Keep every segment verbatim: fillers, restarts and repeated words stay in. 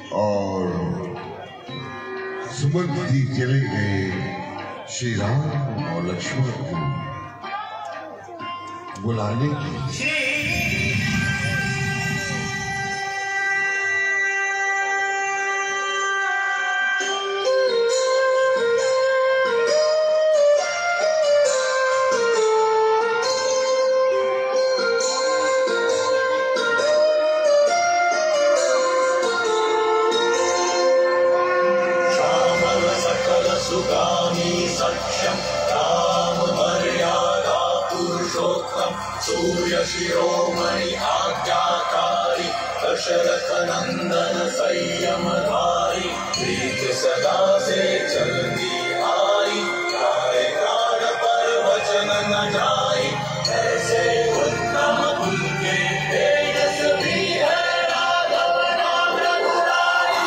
और सुमंत जी चले गए श्री राम और लक्ष्मण को बुलाने के लिए। सूर्य शिरोमणि आज्ञाकारी दशरथ नंदन संयमधारी प्रीत सदा से चलती आई गाय प्राण पर वचन न जाई ऐसे उत्तम कुल के तेजस्वी है राघव नाम रघुराई।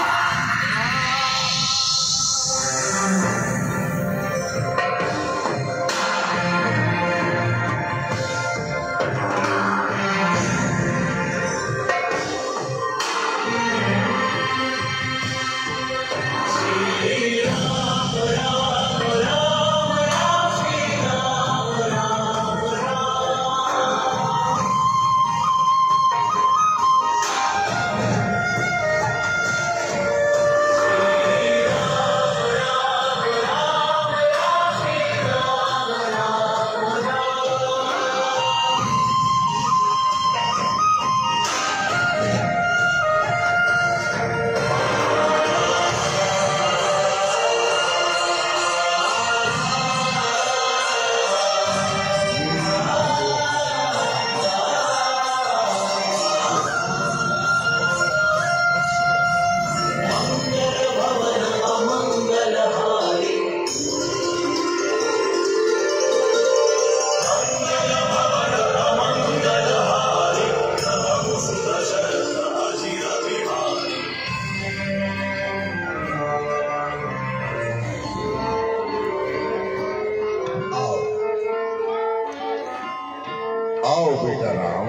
आओ बेटा राम,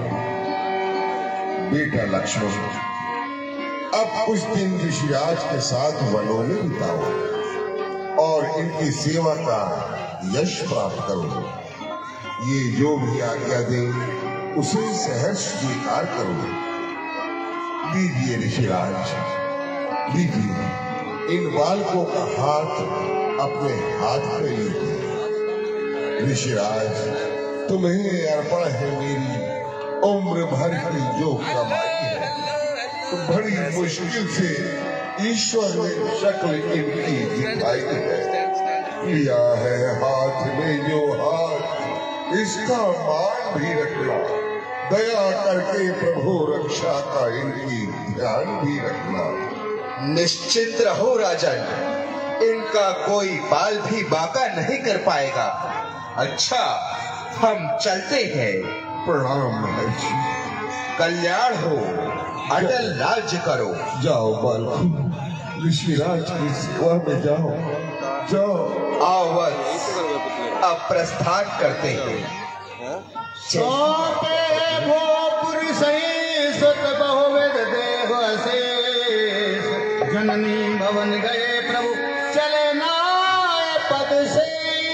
बेटा लक्ष्मण, अब कुछ दिन ऋषिराज के साथ वनों में बिताओ और इनकी सेवा का यश प्राप्त करो। ये जो भी आज्ञा दे उसे सहर्ष स्वीकार करो। लीजिए ऋषिराज, लीजिए इन बालकों का हाथ अपने हाथ में लीजिए। ऋषिराज, तुम्हें अर्पण है मेरी उम्र भर की जो कमाई है। बड़ी मुश्किल से ईश्वर ने शक्ल इनकी दिखाई है। लिया है हाथ में जो हाथ, इसका मान भी रखना। दया करके प्रभु रक्षा का इनकी ध्यान भी रखना। निश्चित रहो राजन, इनका कोई बाल भी बाका नहीं कर पाएगा। अच्छा, हम चलते हैं। प्रणाम महर्षि। कल्याण हो, अटल राज्य करो। जाओ बालक, ऋषिराज की सेवा में जाओ। जाओ। आओ वत्स, अब प्रस्थान करते हैं। सोते गोपुर सही सुत बहुविध देव शेष, जननी भवन गए प्रभु चले नाय पद से।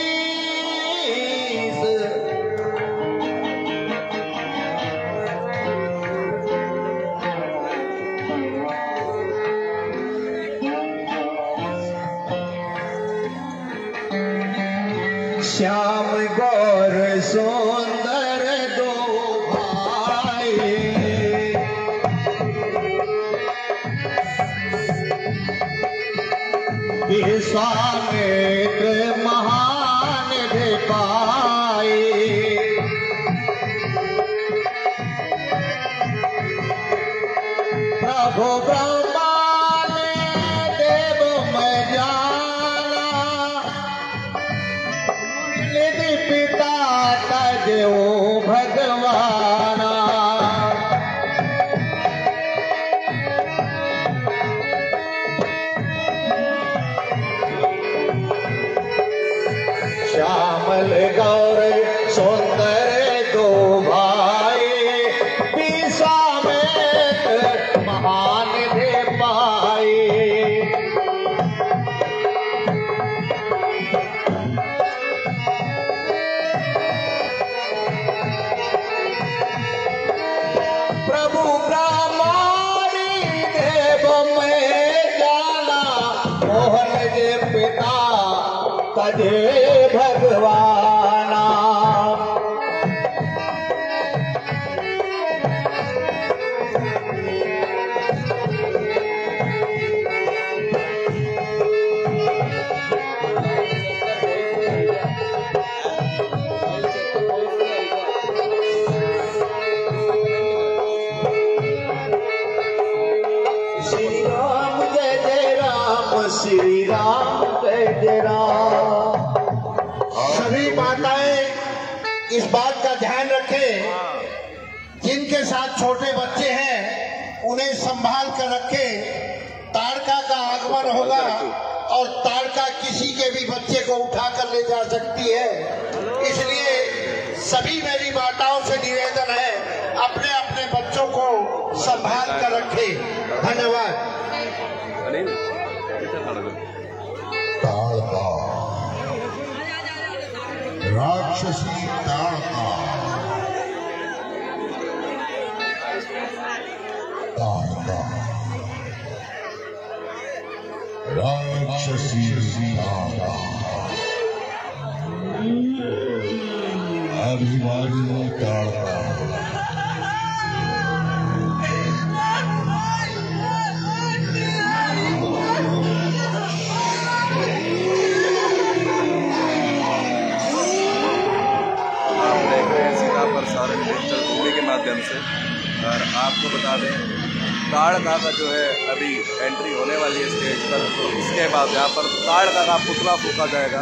श्याम गौर सुंदर दो भाई, विश्वामित्र महान पाए। प्रभु ब्रह्मा ने देव में जाना, निधि पिता तजो भगवाना। श्यामल गौर सुंदर दो भाई, विश्वामित्र महान ब्रह्मानी देव में जाना मोहन जे पिता तजे भगवाना। श्री राम जय जय राम, श्री राम जय जय राम। सभी माताएं इस बात का ध्यान रखें, जिनके साथ छोटे बच्चे हैं उन्हें संभाल कर रखें। ताड़का का आगमन होगा और ताड़का किसी के भी बच्चे को उठा कर ले जा सकती है, इसलिए सभी मेरी माताओं से निवेदन है अपने अपने बच्चों को संभाल कर रखें। धन्यवाद। ताड़का, राक्षसी ताड़का, ताड़का, राक्षसी ताड़का, अभिमानी ताड़का, प्रसारण डिजिटल टीवी के माध्यम से। और आपको बता दें ताड़का का जो है अभी एंट्री होने वाली है स्टेज पर, तो इसके बाद यहाँ पर ताड़का का पुतला फूंका जाएगा।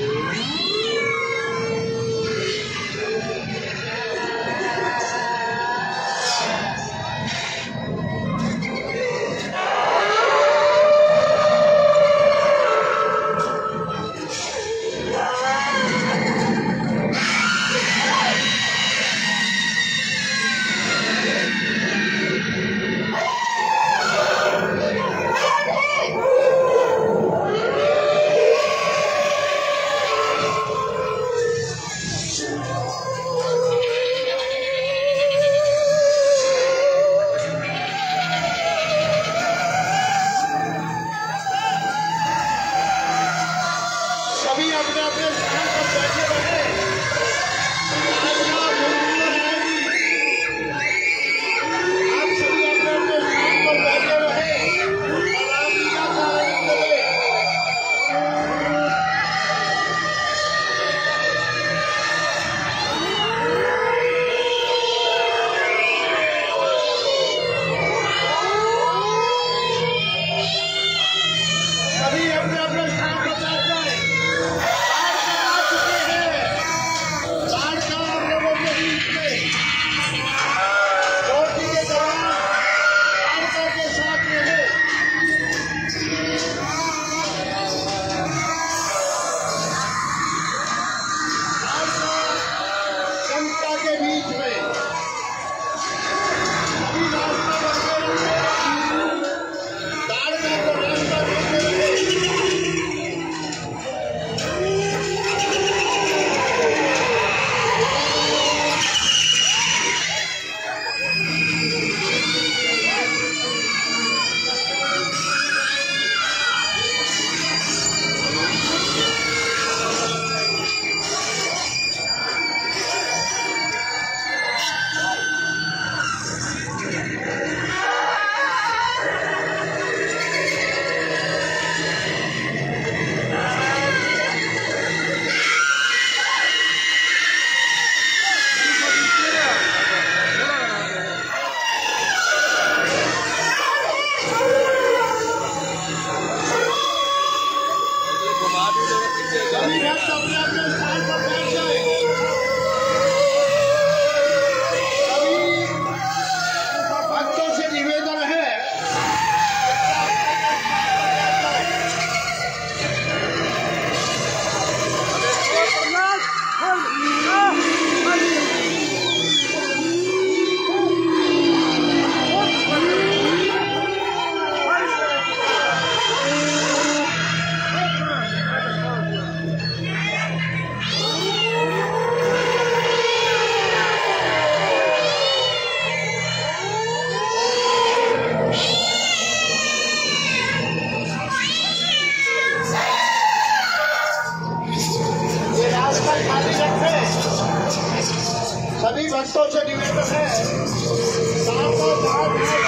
सभी अपने अपने स्थान पर बैठे रहे। आप सभी अपने अपने स्थान पर बैठे रहे। रामलीला का आनंद लें। सभी अपने अपने स्थान पर बैठ जाए।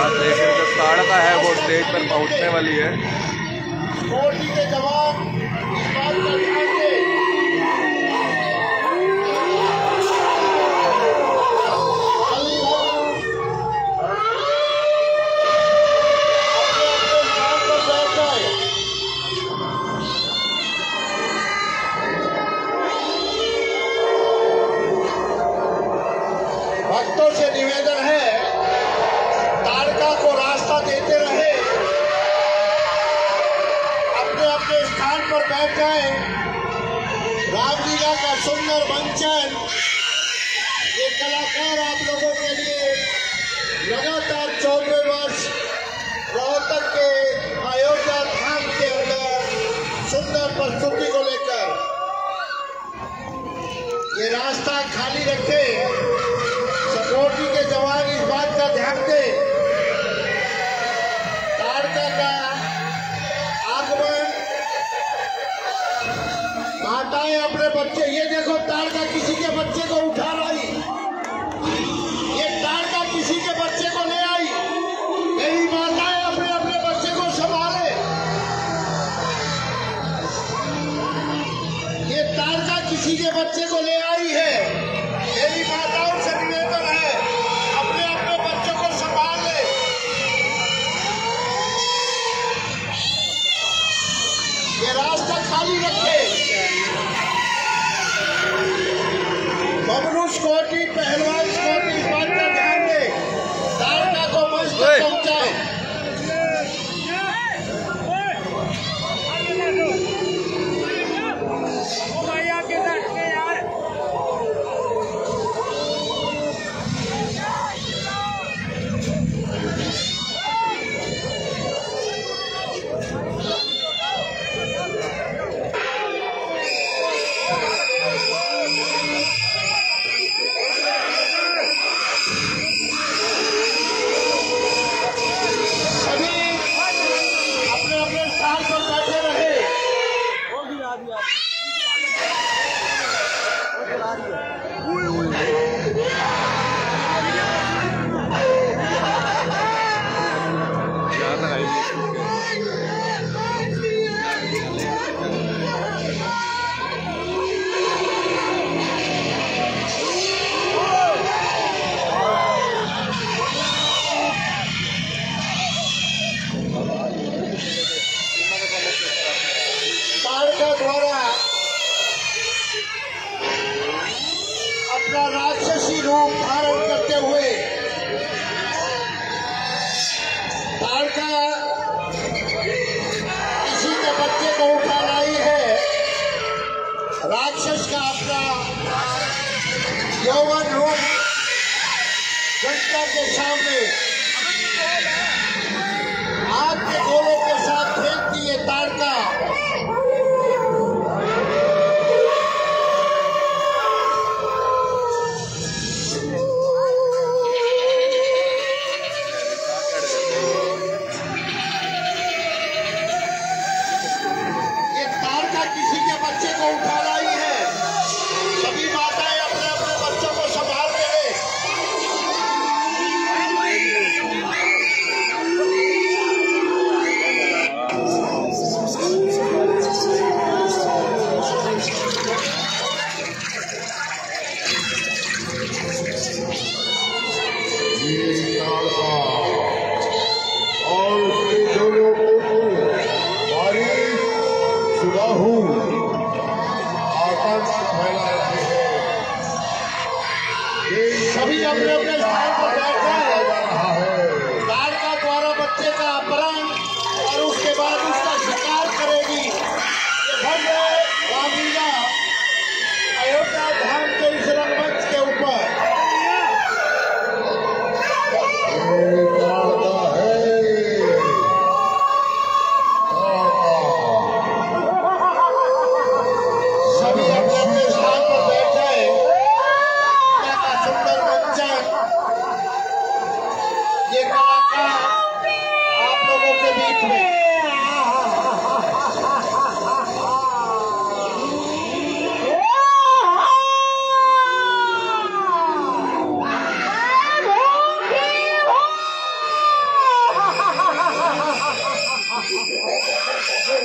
बाद लेकिन जो ताड़का है वो स्टेज पर पहुंचने वाली है। कोटि के जवान इस बात का ध्यान दें। भक्तों से निवेदन है, ताड़का को रास्ता देते रहे, अपने अपने स्थान पर बैठ जाए। रामलीला का सुंदर मंचन ये कलाकार आप लोगों के लिए लगातार चौदह वर्ष रोहतक के अयोध्या धाम के अंदर सुंदर प्रस्तुति को लेकर ये रास्ता खाली रखे। सिक्योरिटी के जवान इस बात का ध्यान दें, ताड़का का आगमन, माताएं अपने बच्चे, ये देखो ताड़का किसी के बच्चे को उठा रही, ये ताड़का किसी के बच्चे को ले आई। मेरी माताएं अपने अपने बच्चे को संभाले। ये ताड़का किसी के बच्चे को ले आई है। मेरी माताओं से निवेदन है, अपने अपने बच्चों को संभाल ले। ये रास्ता खाली रखे। बबलू स्कॉटी, पहलवान स्कॉटी इस बात का ध्यान दे, ताड़का को मंच तक पहुंचाए। ताड़का द्वारा अपना राक्षसी रूप धारण करते हुए ताड़का किसी के बच्चे को उठा लाई है। राक्षस का अपना यौवन रूप जनता के सामने आग के गोलों के साथ फेंकती है ताड़का। किसी के बच्चे को उठा लाई है। सभी माताएं अपने अपने बच्चों को संभाल रहे हैं। और उसके दोनों सुराहू आतंक फैला रहे हैं। सभी अपने अपने स्थान पर बैठ गए। ताड़का द्वारा बच्चे का अपहरण और उसके बाद उसका शिकार करेगी। ये भव्य रामलीला अयोध्या धाम के इस रंगमंच के ऊपर ये कलाकार आप लोगों के बीच में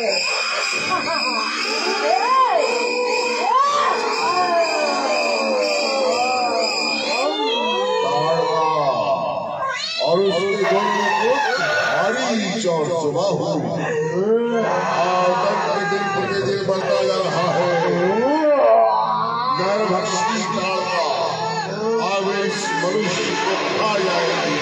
और उसके दोनों को भारी चौड़ सुबह हुई। आतंक के दिन प्रतिदिन बढ़ता जा रहा है। गर्भक्षी काल का आवेश मनुष्य को खा जाएगी।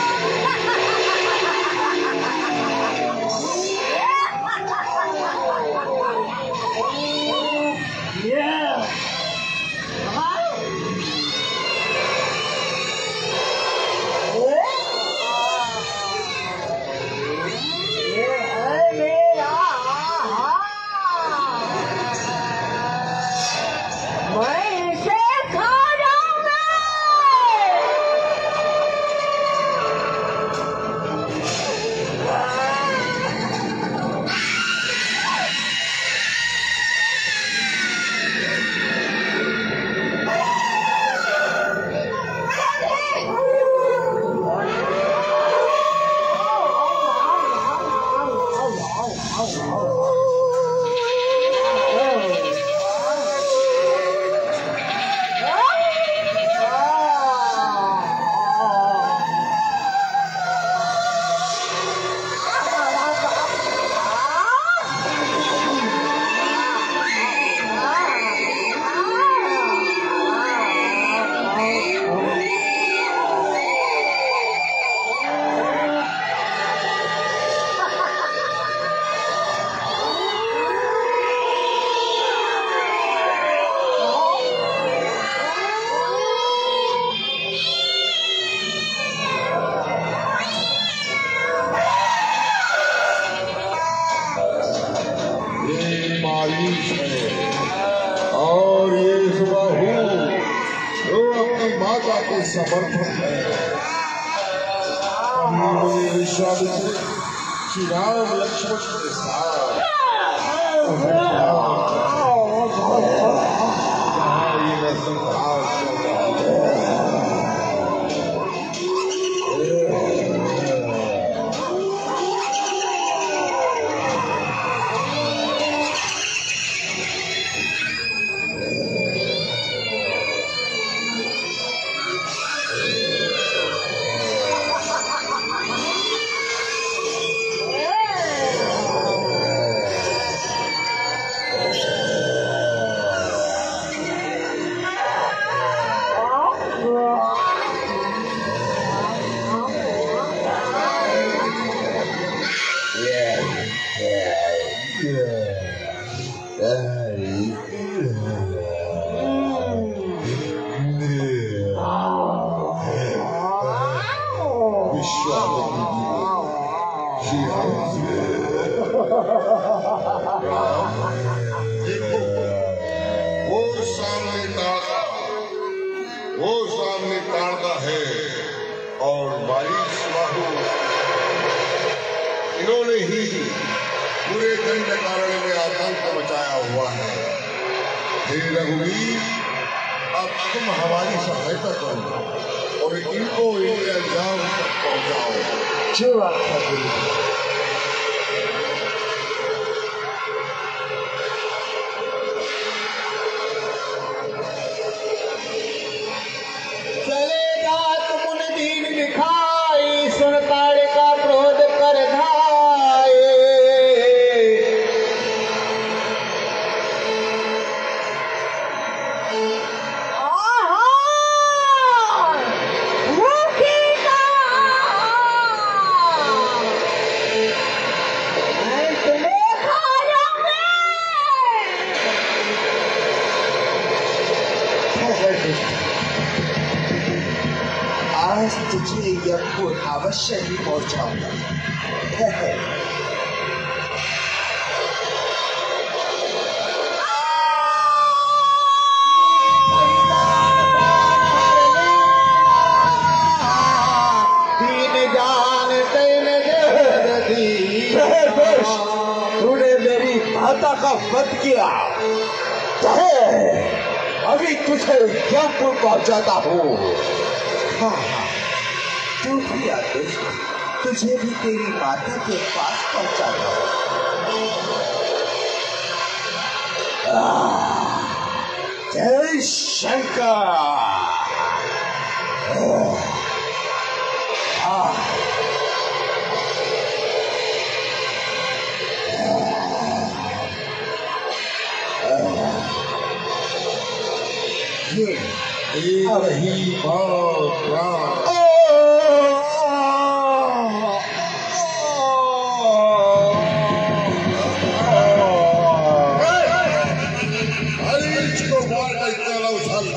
और ये सुबाहु जो अपनी माता के समर्पण है। विश्वामित्र श्री राम लक्ष्मण के साथ ये रस्म वो सामने ताड़ता है और बारिश बाहु इन्होंने ही पूरे दंड कारण में आतंक मचाया हुआ है। हे रघुवीर, अब तुम हमारी सहायता करो और इनको इनके अंजाम तक पहुंचाओ। जो आपका आज तुझे यह फूल अवश्य ही पहुंचाऊंगा। तूने मेरी माता का वध किया, अभी तुझे यमपुर पहुंचाता हूँ। हाँ हाँ, तू भी आदेश तुझे भी तेरी माता के पास पहुंचाता हूं। जय शंकर। रही प्राण को मार कर इतना उछल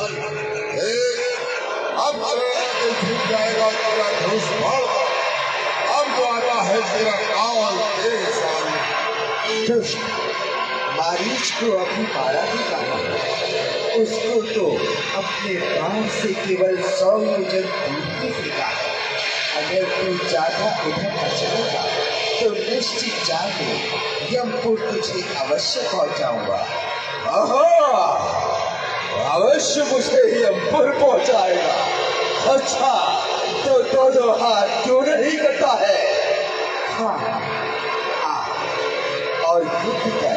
अब छूट जाएगा तेरा धनुष बाण। अब जो आता है तेरा कावल तेरे सामने। दुष्ट मारीच को अभी मारा भी कहा, उसको तो अपने प्राण से केवल सौ योजन दूर ही फेंका है। अगर तू ज्यादा इधर न चलेगा तो निश्चित जाने यमपुर तुझे अवश्य पहुंचाऊंगा। अवश्य मुझे यमपुर पहुंचाएगा। अच्छा तो दोनों हाथ क्यों नहीं करता है? हाँ आ, और युद्ध कर।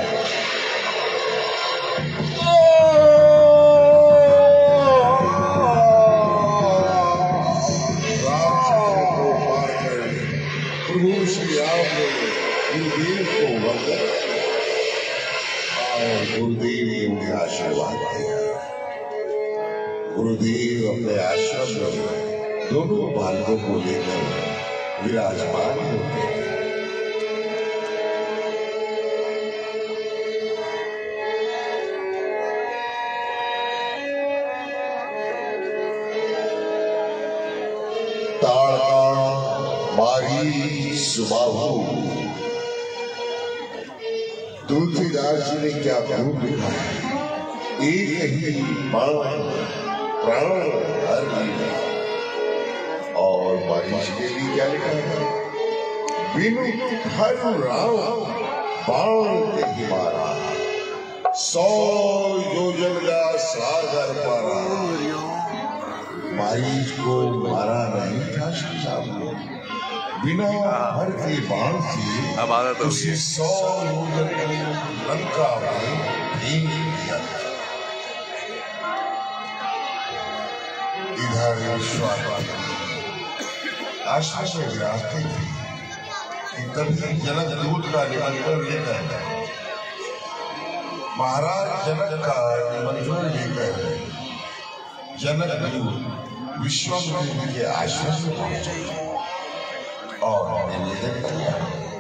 प्रभु श्री राम ने गुरुदेव को वंदन और गुरुदेव ने उन्हें आशीर्वाद दिया। गुरुदेव अपने आश्रम में दोनों बालकों को लेकर विराजमान होते हैं। मारी सुबाहु। तुलसीदास जी ने क्या खूब लिखा है, एक ही बाण प्राण हर लीला। और मारीच के लिए क्या लिखा है, बिनु हर राम बाण के ही मारा, सौ योजन का सागर पारा। मारीच को मारा नहीं था श्री राम ने, बिना हर के बाण से उसे सौ योजन लंका में फेंक दिया। इधर ईश्वर आश्रम में विराजते थे कि तभी जनक दूत का निमंत्रण लेकर महाराज जनक का निमंत्रण लेकर जनक दूत विश्वामित्र के आश्रम में पहुंचे और निवेदन किया,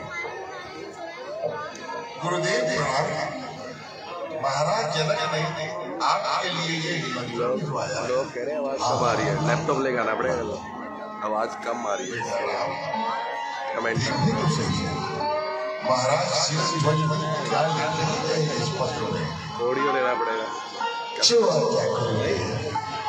गुरुदेव प्रणाम। महाराज जनक ने आपके लिए ये निमंत्रण भिजवाया। लोग कह रहे हैं आवाज कम आ रही है, लैपटॉप लेके आना पड़ेगा, आवाज कम आ रही है। कमेंट तो सही है। महाराज शिव ध्वज क्या लिखते हैं इस पत्र में, ऑडियो लेना पड़ेगा। जो क्या करोगे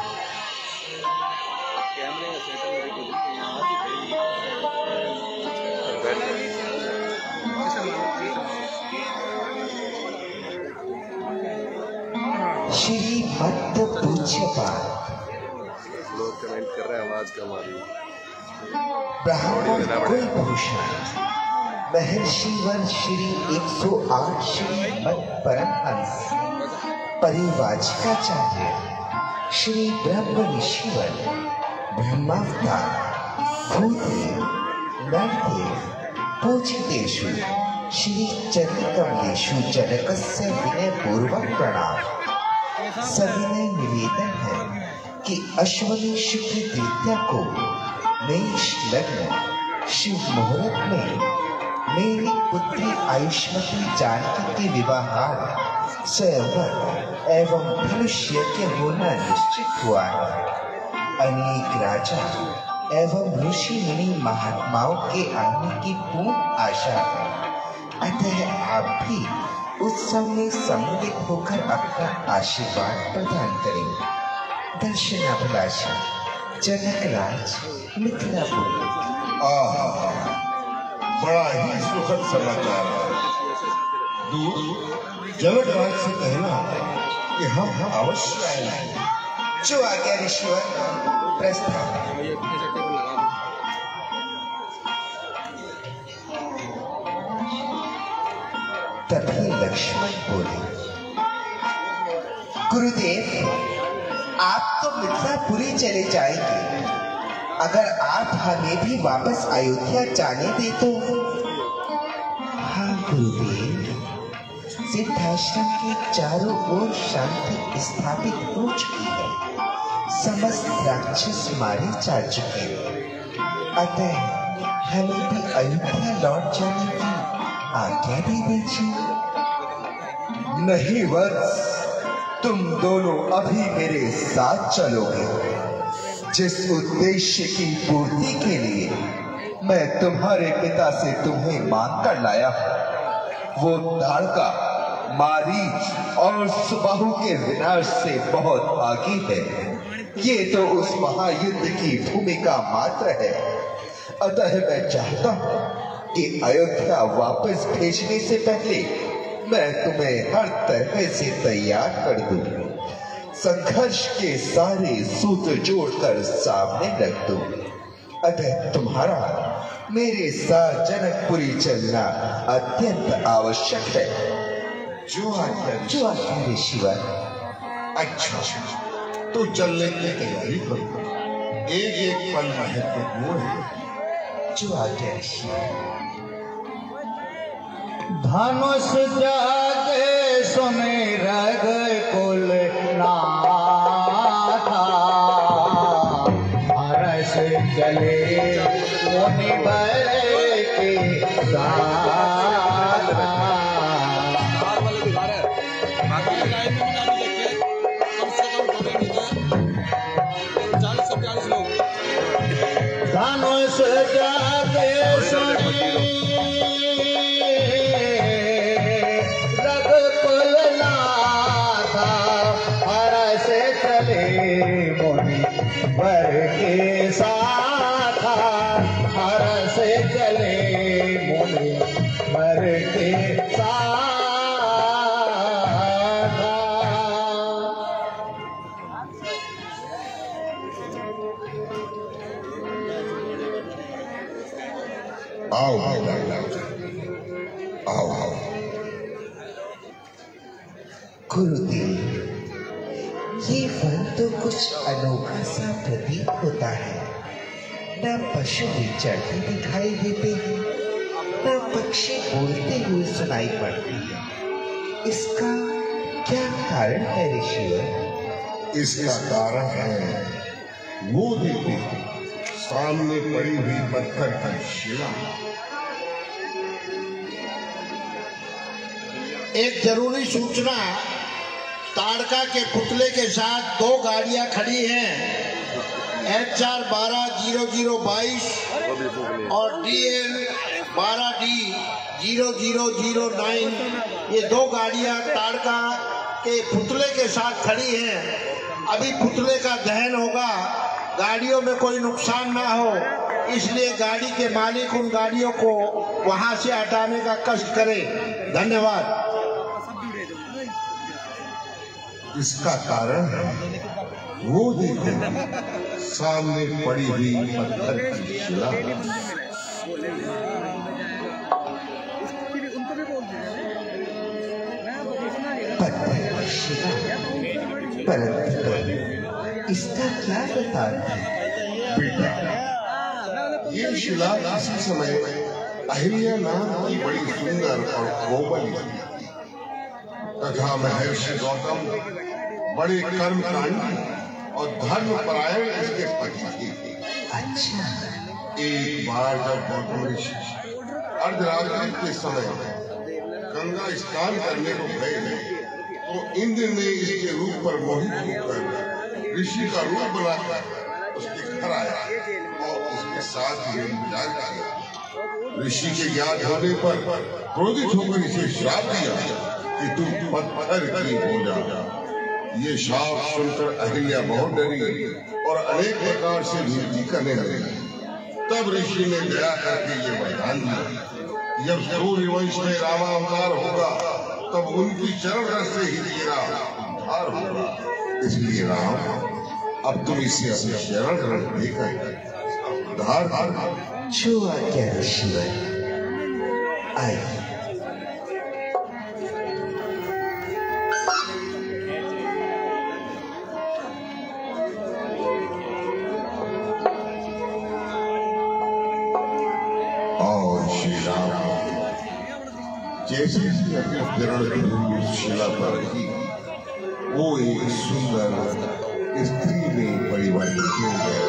श्री मत पूछे पार। लोग कमेंट कर रहे हैं आवाज कम आ रही है। ब्राह्मण कुलभूषण महर्षि वन श्री एक सौ आठ श्री मत परमहंस परिवाचिकाचार्य श्री ब्रह्म ऋषिवर ब्रह्मावतार भूदेव नरदेव पूजितेषु श्री चरणकमलेषु जनकस्य विनय पूर्वक प्रणाम। सविनय निवेदन है कि अश्वनी शुक्ल द्वितीया को मेष लग्न शिव मुहूर्त में मेरी पुत्री आयुष्मती जानकी के विवाह स्वयंवर एवं धनुष्य के होना निश्चित हुआ है। अनेक राजा एवं ऋषि मुनि महात्माओं के आने की पूर्ण आशा है। अतः आप भी उत्सव में सम्मिलित होकर अपना आशीर्वाद प्रदान करें। दर्शनाभिलाषी जनकराज मिथिलापुरी। आहा, बड़ा ही सुखद समाचार है। दूत जनकराज से कहना कि हम अवश्य आएंगे। जो आज्ञा ऋषिवर प्रस्थान। तभी लक्ष्मण बोले, गुरुदेव, आप तो मिथिलापुरी चले जाएंगे, अगर आप हमें भी वापस अयोध्या जाने दे तो। हाँ गुरुदेव, सिद्धाश्रम के चारों ओर शांति स्थापित हो चुकी है, समस्त राक्षस मारे जा चुके हैं, अतः हमें भी अयोध्या लौट जाने की आज्ञा दे दीजिए। नहीं वत्स, तुम दोनों अभी मेरे साथ चलोगे। जिस उद्देश्य की पूर्ति के लिए मैं तुम्हारे पिता से तुम्हें मांग कर लाया हूं, वो ताड़का, मारीच और सुबाहु के विनाश से बहुत आगे है। ये तो उस महायुद्ध की भूमिका मात्र है। अतः मैं चाहता हूं कि अयोध्या वापस भेजने से पहले मैं तुम्हें हर तरह से तैयार कर दूं, संघर्ष के सारे सूत्र जोड़कर सामने रख दूं। अतः तुम्हारा मेरे साथ जनकपुरी चलना अत्यंत आवश्यक है। जो आज्ञा जो आज्ञा ऋषिवर। अच्छा, तो चलने की तैयारी करो। एक एक पल महत्वपूर्ण है। जो आज्ञा ऋषिवर। धनुष जागे सुने रग कुल नाथा, हर्ष चले मुनिवर के साथ। धनुष जागे सुने वर के साथ, हर से चले मुनि वर के साथ। आओ आओ आओ। गुरुदेव, ये वन तो कुछ अनोखा सा प्रतीत होता है। न पशु विचरते दिखाई देते हैं, न पक्षी बोलते हुए सुनाई पड़ते हैं। इसका क्या कारण है ऋषिवर? इसका कारण है, वो देखो, सामने पड़ी हुई पत्थर की शिला। एक जरूरी सूचना, ताड़का के पुतले के साथ दो गाड़ियां खड़ी हैं, एच आर बारह जीरो जीरो बाईस और डी एल बारह D zero zero zero nine. ये दो गाड़ियां ताड़का के पुतले के साथ खड़ी हैं। अभी पुतले का दहन होगा, गाड़ियों में कोई नुकसान ना हो, इसलिए गाड़ी के मालिक उन गाड़ियों को वहां से हटाने का कष्ट करें। धन्यवाद। इसका कारण है, वो देखो, सामने पड़ी हुई पत्थर की शिला। पत्थर की शिला, परंतु इसका क्या बता है? बेटा, ये शिला किसी समय अहिल्या नाम की बड़ी सुंदर और कोमल थी तथा महर्षि गौतम बड़े कर्मकांडी और धर्मपरायण इसके पति थे। अच्छा। एक बार जब गौतम ऋषि अर्धरात्रि के समय गंगा स्नान करने को गए तो इंद्र ने इसके रूप पर मोहित होकर ऋषि का रूप बनाकर उसके घर आया और उसके साथ ये विचार किया। ऋषि के याद होने पर क्रोधित होकर इसे श्राप दिया कि तुम पत्थर की हो जा। ये शाप सुनकर अहिल्या बहुत डरी और अनेक प्रकार से विनती करने लगी। तब ऋषि ने दया करके ये वरदान दिया, जब सूर्यवंश में रामावतार होगा तब उनकी चरण रस से ही तेरा उद्धार होगा। इसलिए राम, अब तुम इसे अपने शरण रस देकर उद्धार कर। जो आज्ञा ऋषिवर। आइए। और श्री राम जैसे ही अपनी किरण धुरी उस शिला पर रखी, वो एक सुंदर स्त्री में परिवर्तित हो गए।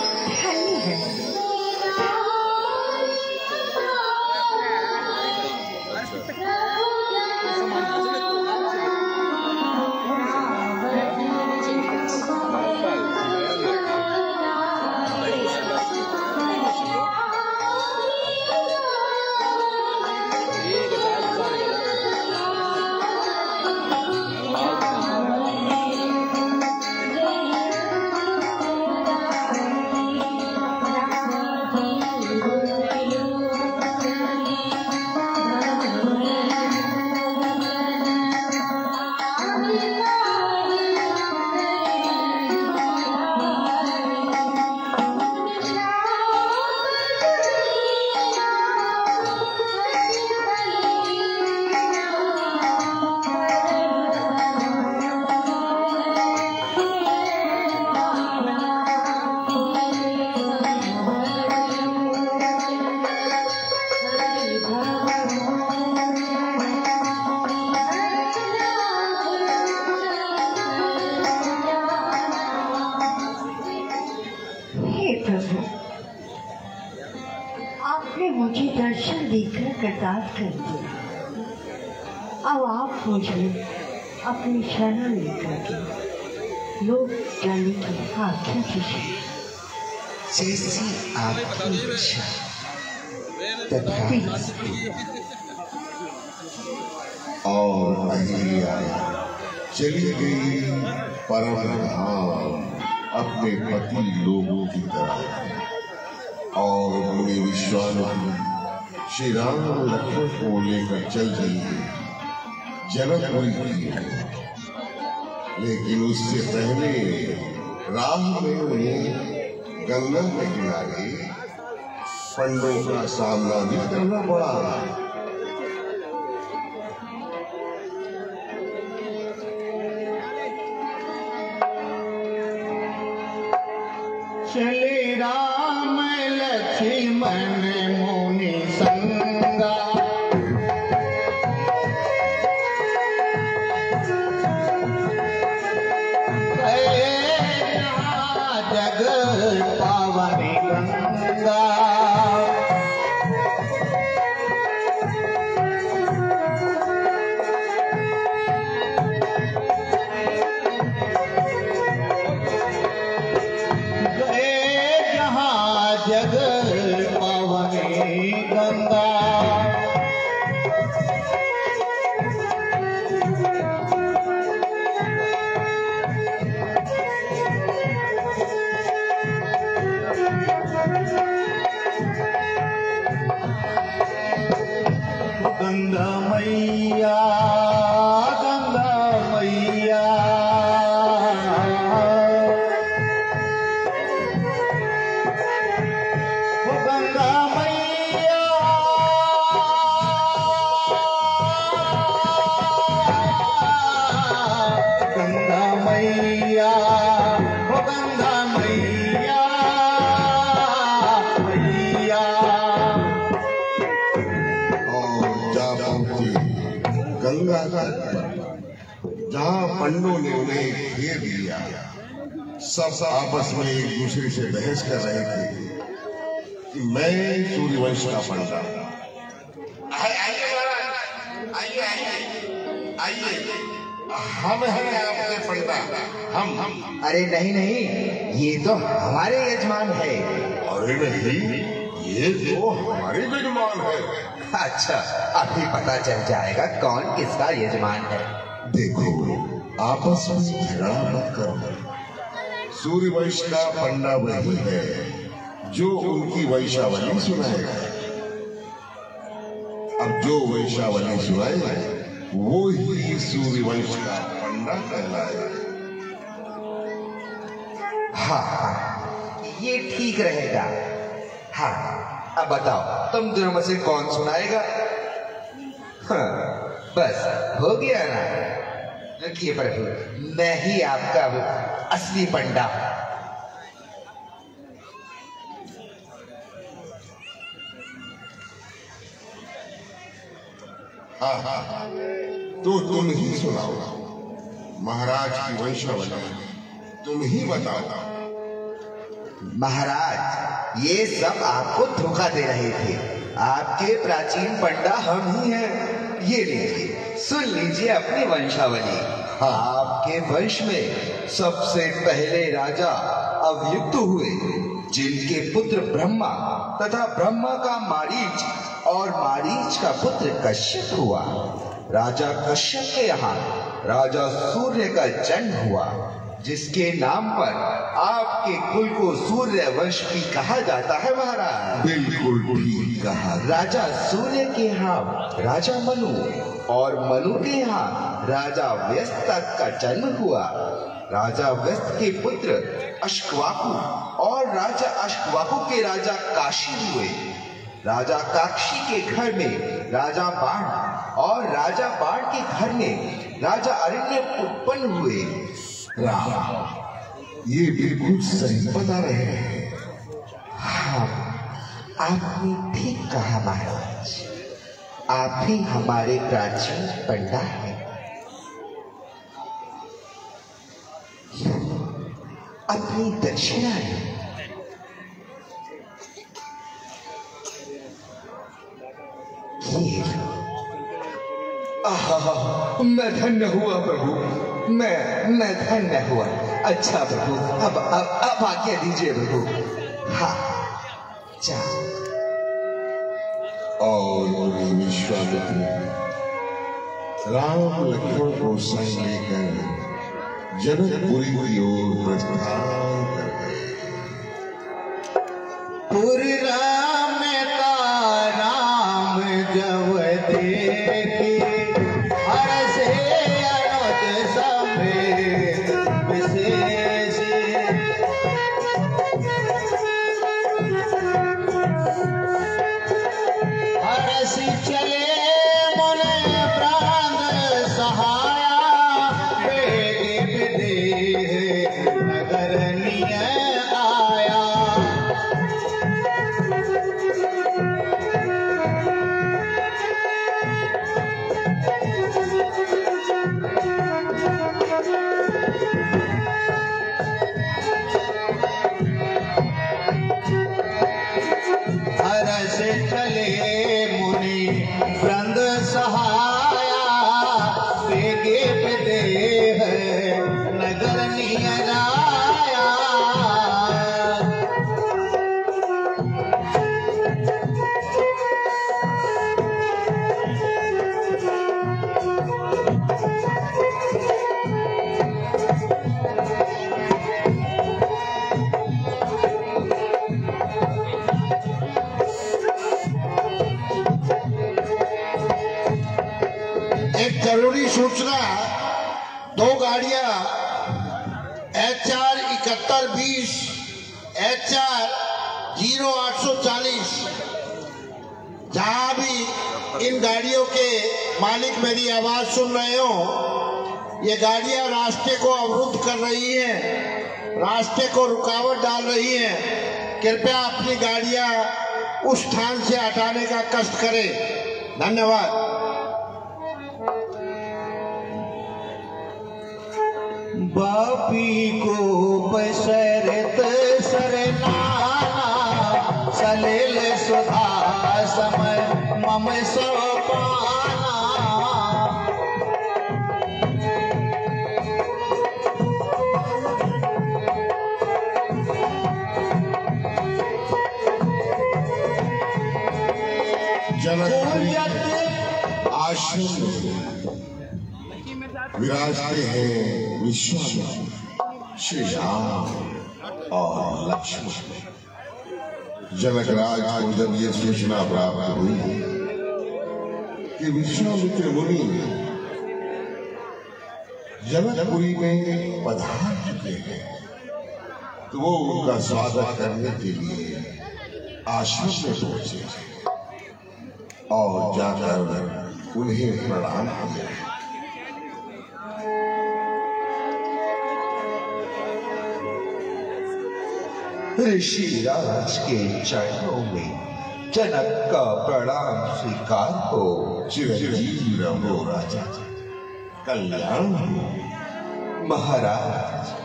मुझे दर्शन देकर कृतार्थ कर दिया। अब आप मुझे अपनी शरण लेकर के लोग जाने की आज्ञा कीजिए। जैसी आपकी इच्छा तथा। और अहिल्या चली गई परम धाम अपने पति लोगों की तरह। और मुनि विश्वामित्र श्री राम लक्ष्मण को लेकर चल रही जनकपुरी की है, लेकिन उससे पहले राह में उन्हें गंगा के किनारे पंडों का सामना भी करना पड़ा। चले राम लक्ष्मण मुनि संगा, जग पावन गंगा। जग पावनी गंगा, गंगा मैया गंगा मैया, गंगा मैया गंगा मैया ओ गंगा मैया मैया। और जा पहुंचे गंगा तट पर, जहाँ पंडों ने उन्हें घेर लिया। सब आपस में एक दूसरे से बहस कर रहे थे कि मैं सूर्यवंश का पंडा। आइए महाराज, आइए आइए आइए, हम हैं आपके पंडा। हम हम अरे नहीं नहीं, ये तो हमारे यजमान है। अरे नहीं, ये तो हमारे यजमान है। अच्छा, अभी पता चल जाएगा कौन किसका यजमान है। देखो, आपस में झगड़ा मत करो। सूर्यवंश का पंडा वही है जो उनकी वैशावली सुनाएगा। अब जो वैशावली सुनाएगा वो ही सूर्यवंश का पंडा कहलाएगा। हाँ हाँ, ये ठीक रहेगा। हाँ, अब बताओ तुम दोनों में से कौन सुनाएगा? हाँ, बस हो गया ना। रखिए प्रभु, मैं ही आपका असली पंडा। हाँ हाँ, तो तुम ही सुनाओ, महाराज की वंशावली तुम ही बताओ। महाराज, ये सब आपको धोखा दे रहे थे। आपके प्राचीन पंडा हम ही हैं। ये लीजिए, सुन लीजिए अपनी वंशावली। आपके वंश में सबसे पहले राजा अवयुक्त हुए, जिनके पुत्र ब्रह्मा तथा ब्रह्मा का मारीच और मारीच का पुत्र कश्यप हुआ। राजा कश्यप के यहाँ राजा सूर्य का जन्म हुआ, जिसके नाम पर आपके कुल को सूर्य वंश भी कहा जाता है महाराज। बिल्कुल ठीक कहा। राजा सूर्य के यहाँ राजा मनु और मनु के यहाँ राजा व्यस्त तक का जन्म हुआ। राजा व्यस्त के पुत्र अश्कवाकु और राजा अश्कवाकु के राजा काशी हुए। राजा काक्षी के घर में राजा बाण और राजा बाण के घर में राजा अरण्य उत्पन्न हुए। राम, ये बिल्कुल सही बता रहे हैं। हाँ, आपने ठीक कहा महाराज। आप ही हमारे प्राचीन पंडा हैं। अपनी दक्षिणा है। ये आहा, मैं धन्य हुआ प्रभु, मैं मैं धन्य हुआ। अच्छा प्रभु, अब अब अब आज्ञा दीजिए प्रभु। हाँ, जा। और विश्वामित्र राम लक्ष्मण को संग लेकर जनकपुरी की ओर प्रस्थान कर गए। पुरी राम का राम जब देखे, हर से अनुज समेत विशेष। हरस चले मन प्राण सहाया, वेग विदेह नगर निय आया। हरस चले मुनि वृंद सहाया, वेगे विदेह नगर निय आया। एक जरूरी सूचना, दो गाड़ियां एच आर इकहत्तर बीस एच आर जीरो आठ सौ चालीस, जहां भी इन गाड़ियों के मालिक मेरी आवाज सुन रहे हो, ये गाड़ियां रास्ते को अवरुद्ध कर रही हैं, रास्ते को रुकावट डाल रही हैं। कृपया अपनी गाड़ियां उस स्थान से हटाने का कष्ट करें। धन्यवाद। बापी को बसरत सरनाना, सलेल सुधा समय मम सोपाना। जनकपुरी आश्रम में विराजते हैं विश्वामित्र, श्री राम और लक्ष्मण। जनकराज को जब ये सूचना प्राप्त हुई कि विश्वामित्र मुनि जनकपुरी में पधार चुके हैं, तो वो उनका स्वागत करने के लिए आश्रम में पहुंचे और जाकर उन्हें प्रणाम किया। ऋषि राज के चरणों में जनक का प्रणाम स्वीकार हो। चिरंजीवी रहो राजा, कल्याण हो। महाराज,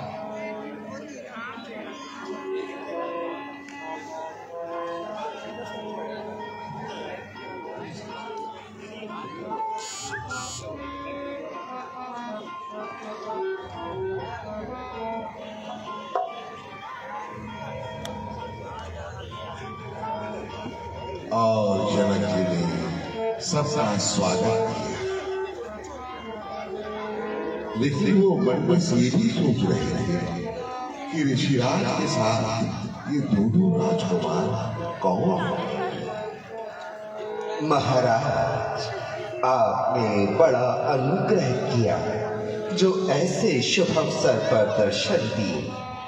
और जनक जी ने सबका स्वागत किया, लेकिन वो मन में ये भी सोच रहे थे कि ऋषिराज के साथ ये दोनों राजकुमार कौन? महाराज, आपने बड़ा अनुग्रह किया जो ऐसे शुभ अवसर पर दर्शन दिए,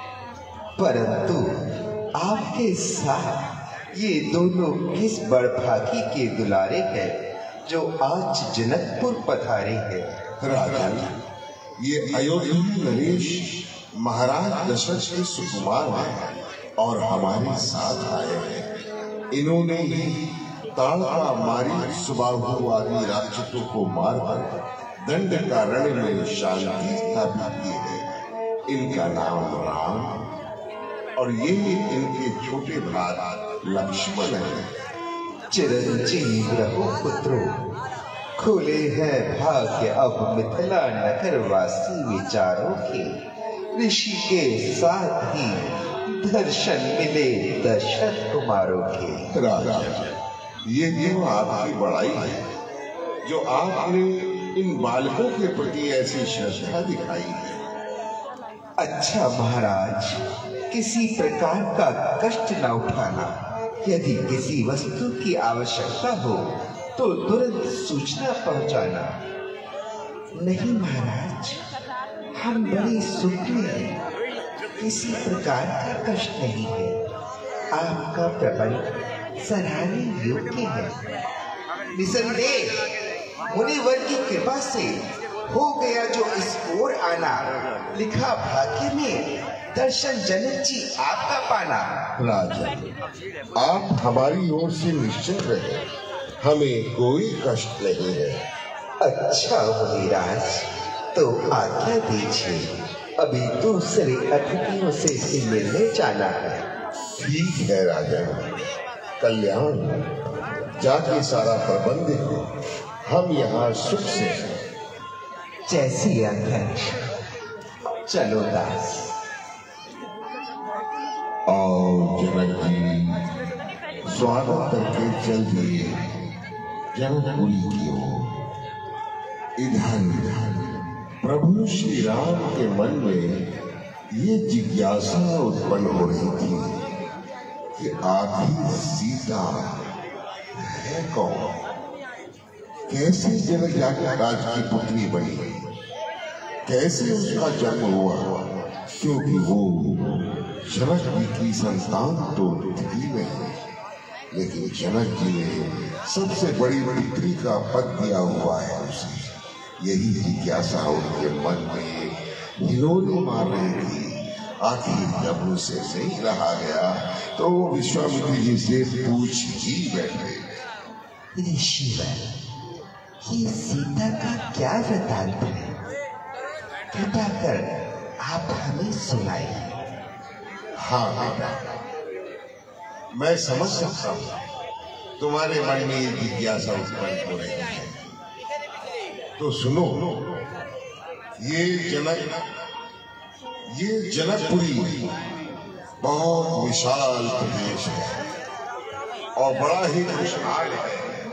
परंतु आपके साथ ये दोनों किस बड़भागी के दुलारे हैं जो आज जनकपुर पधारे हैं। राजा, ये अयोध्या नरेश महाराज दशरथ के सुकुमार हैं और हमारे साथ आए हैं। इन्होंने ही ताड़का मारी सुबाहु आदि राक्षसों को मारकर दंड कारण्य में शांति स्थापित की है। इनका नाम राम और ये इनके छोटे भ्राता लक्ष्मण है। चिरंजीव रहो पुत्रो, खुले हैं भाग्य अब मिथिला नगर वासी विचारों के। ऋषि के साथ ही दर्शन मिले दशरथ कुमारों के। राजा, ये जो आपकी बड़ाई है, जो आपने इन बालकों के प्रति ऐसी श्रद्धा दिखाई है। अच्छा महाराज, किसी प्रकार का कष्ट न उठाना। यदि किसी वस्तु की आवश्यकता हो तो तुरंत सूचना पहुंचाना। नहीं महाराज, हम बड़े सुख में हैं, किसी प्रकार का कष्ट नहीं है। आपका प्रबंध सराहनीय योग्य है। निसंदेह मुनिवर की कृपा से हो गया जो इस ओर आना, लिखा भाग्य में दर्शन जनक जी आपका पाना। राजा, आप हमारी ओर से निश्चिंत रहे, हमें कोई कष्ट नहीं है। अच्छा मुनिराज, तो आज्ञा दीजिए, अभी दूसरे अतिथियों से भी मिलने जाना है। ठीक है राजा, कल्याण जाके सारा प्रबंध है, हम यहाँ सुख से हैं। जैसी आज्ञा, चलो दास। और जनक जी स्वागत करके चल दिए जनकपुरी की ओर। इधर प्रभु श्री राम के मन में ये जिज्ञासा उत्पन्न हो रही थी कि आखिर सीता है कौन, कैसे जनक राज की पुत्री बनी, कैसे उसका जन्म हुआ, क्योंकि वो जनक जी की संतान तो थी नहीं, लेकिन जनक जी ने सबसे बड़ी पुत्री का पद दिया हुआ है उसे। यही जिज्ञासा उनके मन में हिलोरे मार रही थी। आखिर जब उसे नहीं रहा गया तो वो विश्वामित्र जी से पूछ ही बैठे। ऋषिवर, ये सीता का क्या वृतांत है? कृपा कर आप हमें सुनाइए। हाँ बेटा, मैं समझ सकता हूँ तुम्हारे मन में ये जिज्ञासा उत्पन्न हो रही है। तो सुनो, ये जनक ये जनकपुरी बहुत विशाल प्रदेश है और बड़ा ही खुशहाल है।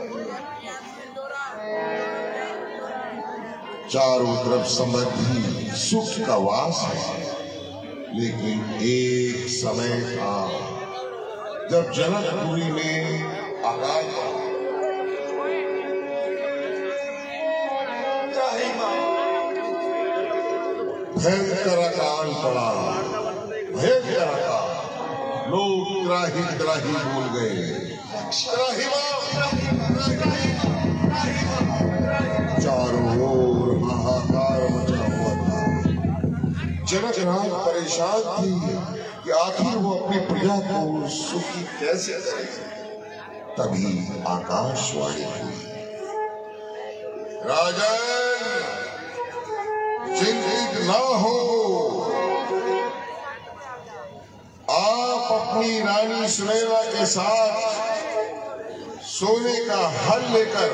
चारों तरफ समृद्धि सुख का वास है। लेकिन एक समय था जब जनकपुरी में अकाल भयंकर अकाल पड़ा, भयंकर अकाल। लोग त्राही त्राही बोल गए, चारों ओर हाहाकार मचा हुआ था। जनक राज परेशान थी कि आखिर वो अपनी प्रजा को सुखी कैसे करे। तभी आकाशवाणी हुई, राजन चिंतित ना हो, आप अपनी रानी सुनैना के साथ सोने का हल लेकर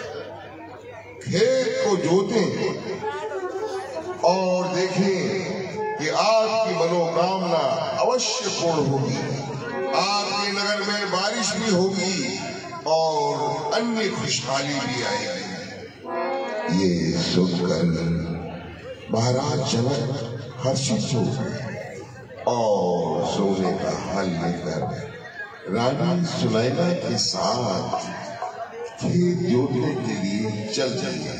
खेत को जोतें और देखें कि आपकी मनोकामना अवश्य पूर्ण होगी। आपके नगर में बारिश भी होगी और अन्य खुशहाली भी आएगी। ये सुनकर महाराज जनक हर्षित हो गए और सोने का हल लेकर रानी सुनैना के साथ खेत जोतने के लिए चल दिए।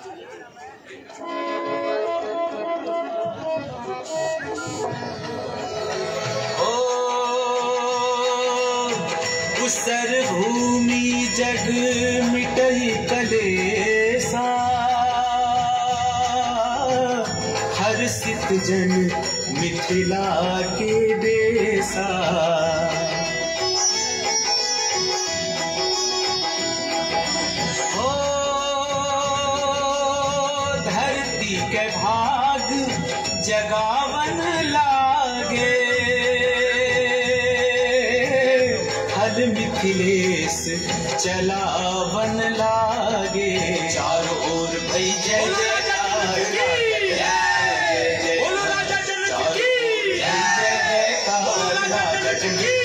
उसर भूमि जग मिटई कलेसा, हर्षित जन मिथिला के देसा। ओ धरती के भाग जगावन लागे, हर मिथिलेश चलावन लागे। चारों ओर भई जय जयकार, जय जय बोलो राजा जनक की, जय जयकार राजा जनक की।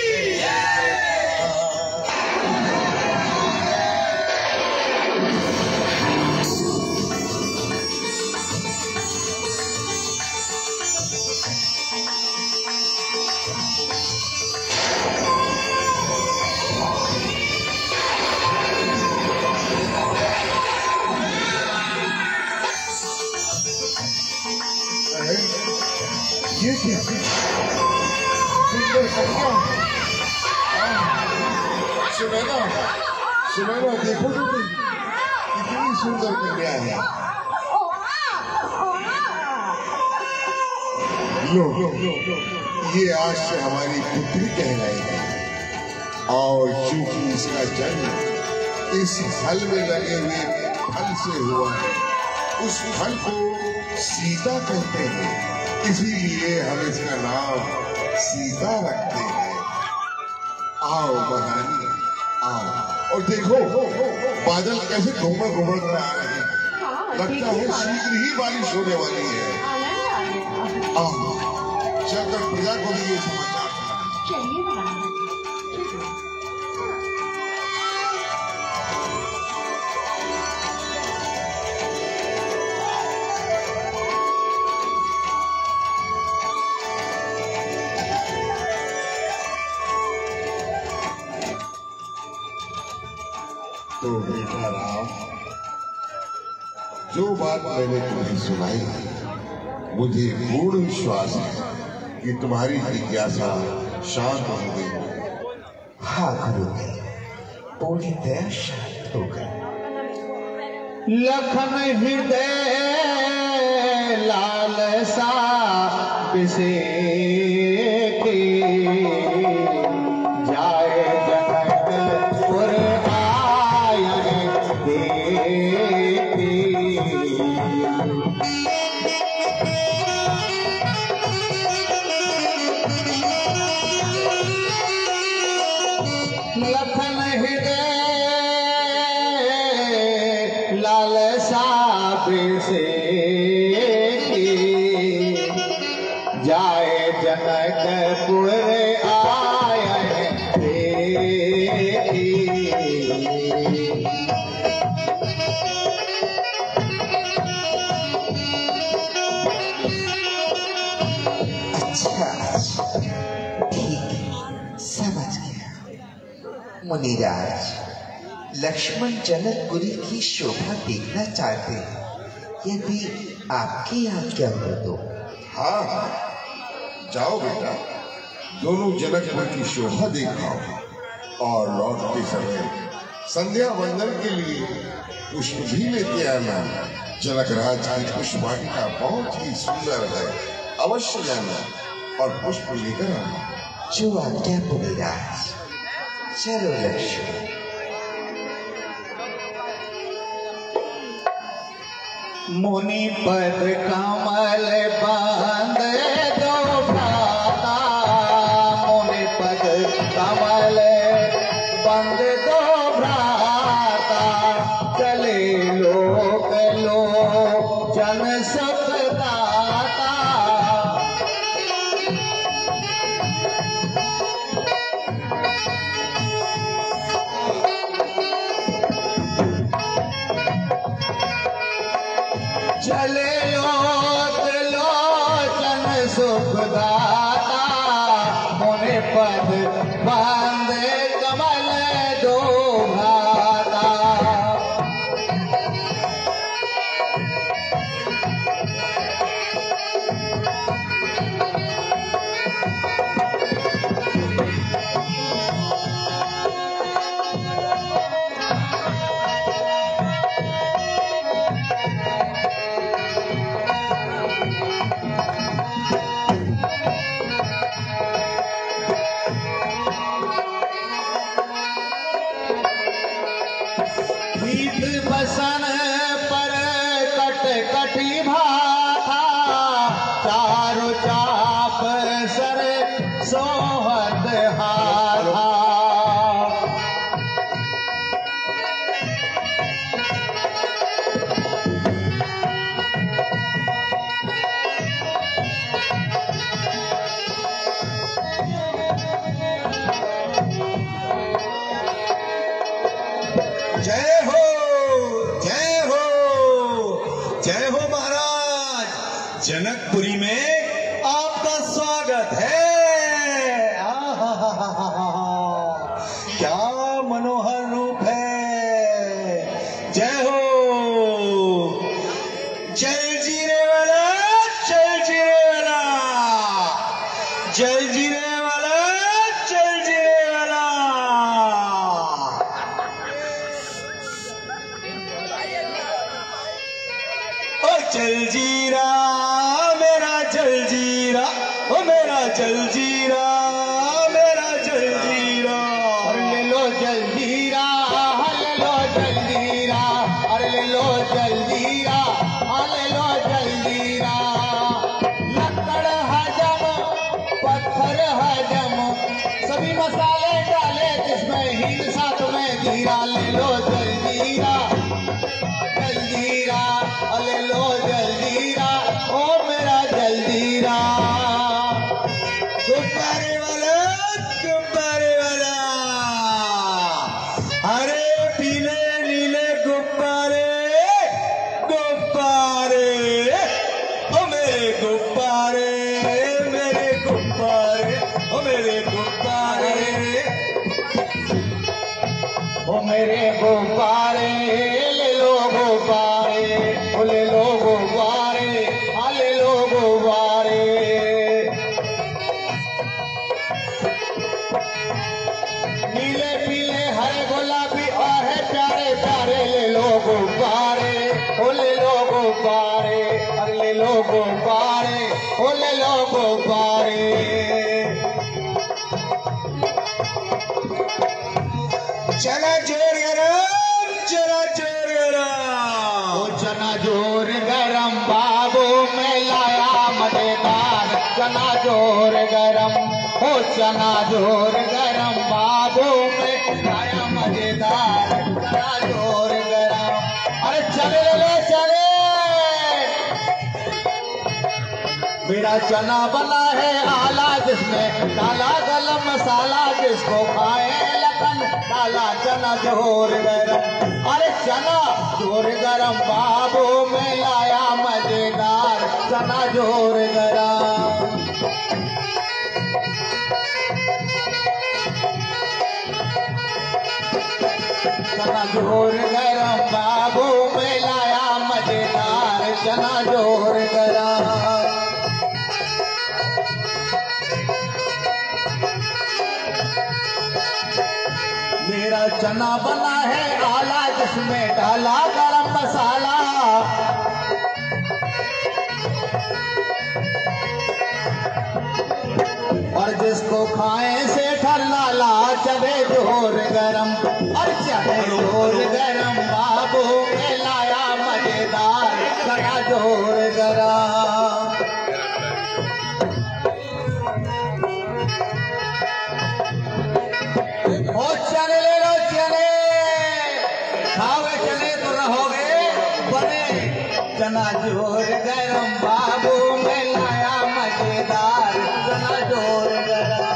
ये क्या सुंदर कन्या, सुनैना सुनैना देखो तो तुम, कितनी सुंदर कन्या है। लो ये आज से हमारी पुत्री कहलाएगी और चूंकि इसका जन्म इस फल में लगे हुए फल से हुआ है, उस फल को सीता कहते हैं, इसीलिए हम इसका नाम सीता रखते हैं। आओ महारानी आओ, और देखो बादल कैसे घूमर घूमर कर आ रहे हैं, लगता है शीघ्र ही बारिश होने वाली है। आओ चलकर प्रजा को भी ये समाचार चलिए महाराज। तो बेटा राम, जो बात मैंने तुम्हें सुनाई मुझे पूर्ण विश्वास है कि तुम्हारी जिज्ञासा शांत हो गई। हाँ गुरुदेव, पूरी तरह शांत हो गई। लखन हृदय लालसा बिसे के, जाए जनकपुर आयन देखी। लखन हृदय लालसा बिसे की, जाए जनकपुर आयन देखी। अच्छा ठीक है, समझ गया। मुनिराज, लक्ष्मण जनकपुरी की शोभा देखना चाहते हैं, यदि आपकी आज्ञा हो तो। हाँ हाँ जाओ बेटा, दोनों जनकपुर की शोभा देखाओ और लौटते समय संध्या वंदन के लिए पुष्प भी लेते आना। जनकराज की पुष्पवाटिका बहुत ही सुंदर है, अवश्य जाना और पुष्प लेकर आना। जो आज्ञा मुनिराज। चलो लक्ष्मण। मुनि पद कमल बंद दो भ्राता, मुनि पद कमल बंद दो भ्राता, चले लोक लोचन सुख दाता। चले लोक लोचन सुख दाता, मुनि पद बंद कमल दो भ्राता। बसन पर कट कटी भाथा, चारों चाप सर सोहत हाथा। जय हो जय हो जय हो महाराज, जनकपुरी में आपका स्वागत है। आहाहाहा, क्या मनोहर रूप है। जय हो। जल जीरे वाला, जल जीरे वाला, जल जीरे वाला, जल जीरे वाला। जलजीरा मेरा जलजीरा, ओ मेरा जलजीरा, मेरा जलजीरा। अरे ले लो जलजीरा, ले लो जलजीरा, अरे ले लो जलजीरा, ले लो जलजीरा। लकड़ हजम पत्थर हजम, सभी मसाले डाले जिसमें हीन साथ में जीरा। ले लो जलजीरा जलजीरा, ले लो जलजीरा, ओ मेरा जलजीरा। गुब्बारे वाला, गुब्बारे वाला, हरे पीले नीले गुब्बारे, गुब्बारे, ओ मेरे गुब्बारे, मेरे गुब्बारे, ओ मेरे गुब्बारे, ओ मेरे गुब्बारे। ले लो गुब्बारे, ओ ले लो गुब्बारे, आ ले लो गुब्बारे। नीले पीले हरे गुलाबी आहे प्यारे प्यारे, ले लो गुब्बारे, ओ ले लो गुब्बारे, अरे ले लो गुब्बारे, ओ ले लो गुब्बारे। चना जोर गरम, चना जोर गरम, ओ चना जोर गरम बाबू मैं लाया मजेदार, चना जोर गरम, ओ चना जोर गरम बाबू मैं लाया मजेदार, चना जोर गरम। अरे चले ले चले, मेरा चना बना है आला जिसमें डाला गलम मसाला, जिसको खाए लखन डाला चना जोर गरम। अरे चना जोर गरम बाबू मैं लाया मजेदार, चना जोर गरम। चना जोर गरम बाबू मैं लाया मजेदार, चना जोर गरम। मेरा चना बना है आला जिसमें डाला गरम मसाला, और जिसको खाए से ठल्ला चले जोर गरम, और चले जोर गरम बाबू में लाया मजेदार, खावे चले तो रहोगे बने। चना जोर गरम बाबू मैं लाया मजेदार चना जोर गरम।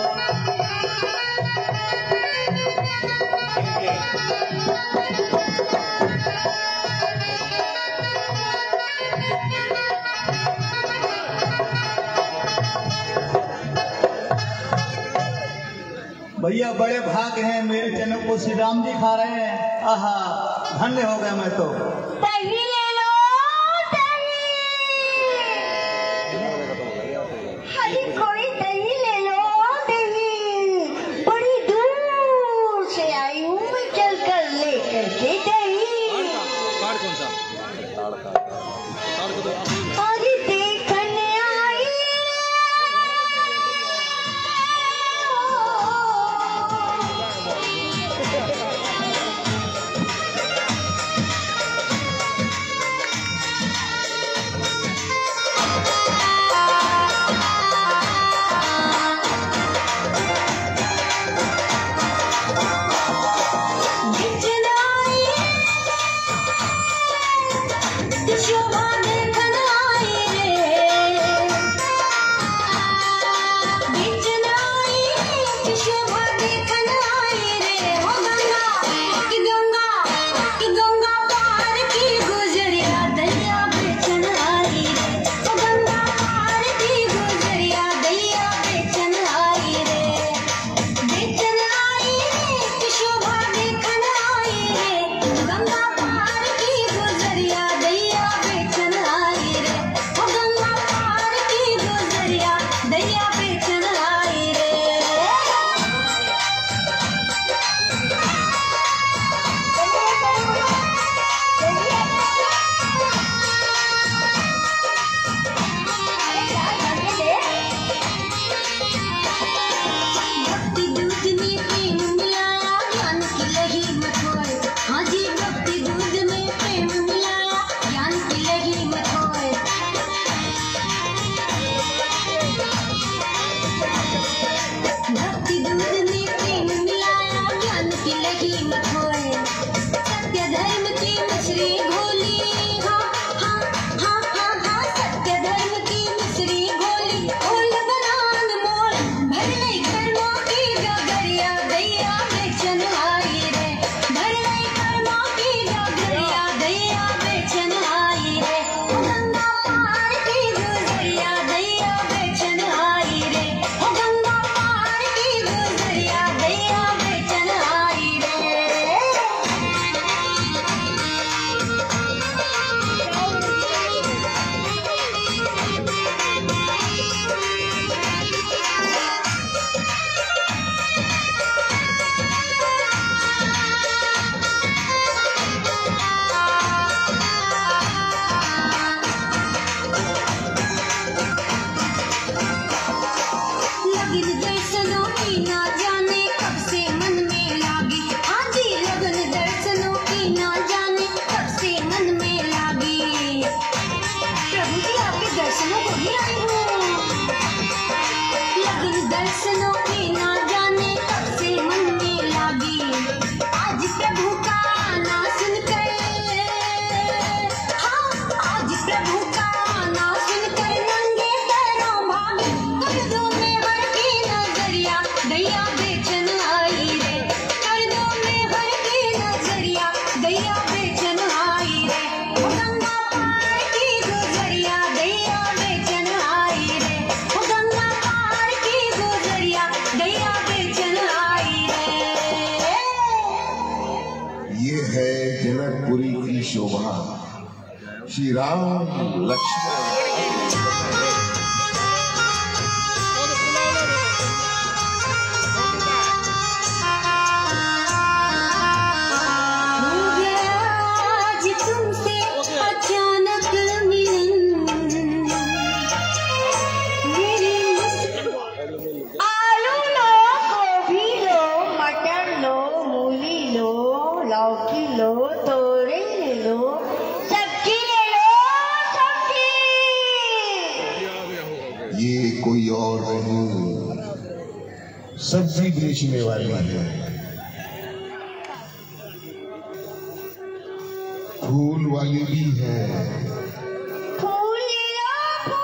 भैया बड़े भाग हैं, मेरे चने को श्री राम जी खा रहे हैं। आहा धन्य हो गया मैं तो। दही ले लो दही, हरी कोई दही ले लो दही। बड़ी दूर से आई हूँ मैं चल कर लेकर के दही। कौन सा अरे देखने आई शोभा देखन आई रे, बिचन आई शोभा देखन आई रे। हो गंगा कि गंगा कि गंगा पार की गुजरिया दैया बेचन आई रे। हो गंगा पार की गुजरिया दैया बेचन आई रे। बेचन आई कि शोभा देखन आई रे। गंगा पार की गुजरिया दैया बेचन आई रे। हो गंगा पार की गुजरिया दैया बेचन आई रे। भक्ति दूध में प्रेम मिलाया ज्ञान की लही मत होए। हाँ जी भक्ति दूध में प्रेम मिलाया ज्ञान की लही मत होए। भक्ति दूध में प्रेम मिलाया ज्ञान की लही मत होए। सत्य धर्म की मिश्री घोली, हाँ हाँ हाँ हाँ हाँ सत्य धर्म की मिश्री घोली। ओल बनान मोल भर नहीं कर्मों की डगरिया दैया बेचन आई रे। भर नहीं कर्मों की डगरिया दैया बेचन आई रे। हो गंगा पार की गुजरिया दैया बेचन आई रे। हो गंगा पार की गुजरिया दैया बेचन आई रे। लगन दर्शनों की ना जाने कब से मन में लागी। हाँ जी लगन दर्शनों की ना जाने कब से मन में लागी। प्रभु जी आपके दर्शनों को ही आई हूँ। लगन दर्शनों की ना जाने कब से मन में लागी। आज प्रभु का आना सुनकर, हाँ आज प्रभु का आना सुनकर नंगे पैरों भागे। कर दो में हर की नजरिया दैया बेचन आई रे। कर दो में हर की नजरिया दैया बेचन आई रे। हो गंगा पार की गुजरिया दैया बेचन आई रे। हो गंगा पार की गुजरिया दैया बेचन आई रे। ये है जनकपुरी की शोभा, श्री राम लक्ष्मण। हो गया आज तुमसे अचानक मिलन। मेरी आलू लो गोभी लो मटर लो मूली लो लौकी लो तोरई ले लो सब्जी ले लो सब्जी। ये कोई और नहीं, सब्जी बेचने वाली है। फूल वाली भी है। फूल ले लो,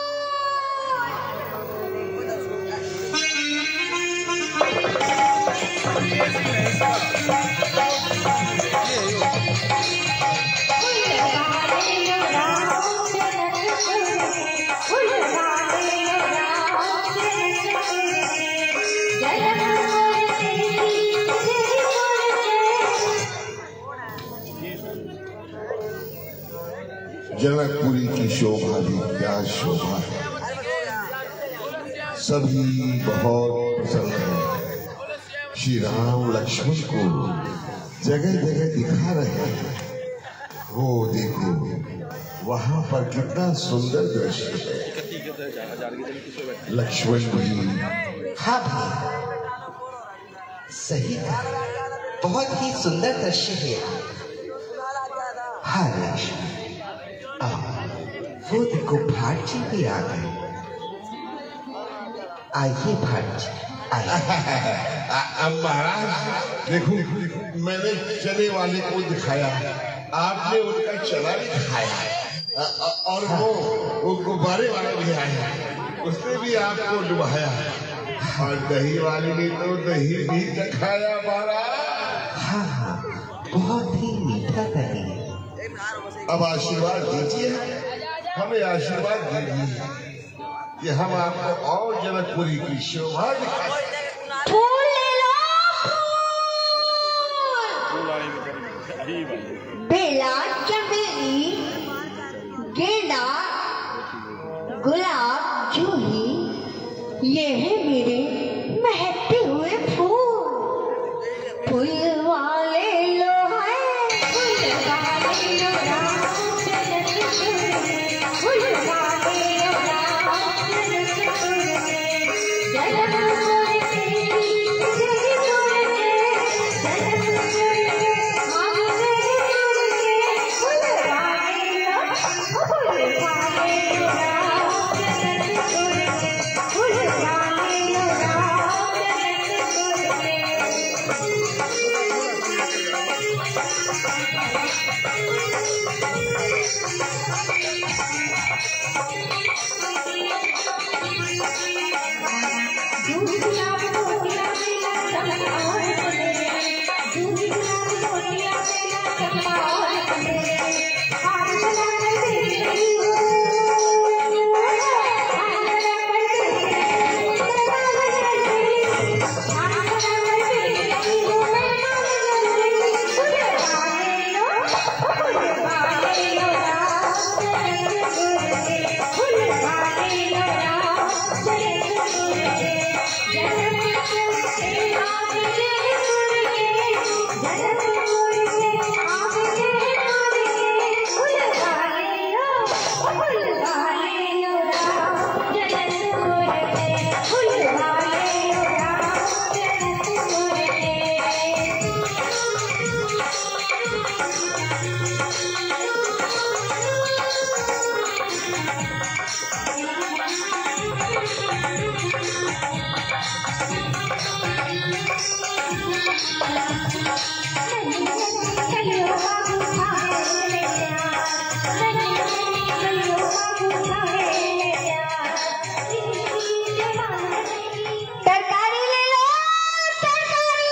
जनकपुरी की शोभा भी क्या शोभा है। सभी बहुत प्रसन्न हैं। श्री राम लक्ष्मण को जगह जगह दिखा रहे हैं। वो देखो वहां पर कितना सुंदर दृश्य है। लक्ष्मण भी हाँ भाई, सही कहा, बहुत ही सुंदर दृश्य है। हाँ लक्ष्मण, वो देखो भाट जी भी आ गए। आइए भाट जी, महाराज देखो, मैंने चने वाले को दिखाया, आपने उनका चना भी खाया, और वो वो गुब्बारे वाला भी आया, उसने भी आपको डुबाया, और दही वाले ने तो दही भी चखाया महाराज। हाँ हाँ, बहुत ही मीठा दही। अब आशीर्वाद दीजिए, हमें आशीर्वाद दीजिए कि हम आपको और जनकपुरी की शोभा दिखा सकें। फूल ले लो, बेला, चमेली, गेंदा, गुलाब, जूही, ये है मेरे महकते हुए फूल। फूल वाले लो है, फूल वाले लो राम जनकपुरी, फूल वाले लो राम जनकपुरी, जनकपुरी तेरी तेरी तोड़े, जनकपुरी हम तेरी तोड़े, फूल वाले लो, फूल वाले लो राम जनकपुरी, फूल वाले लो राम जनकपुरी। तरकारी ले लो, तरकारी।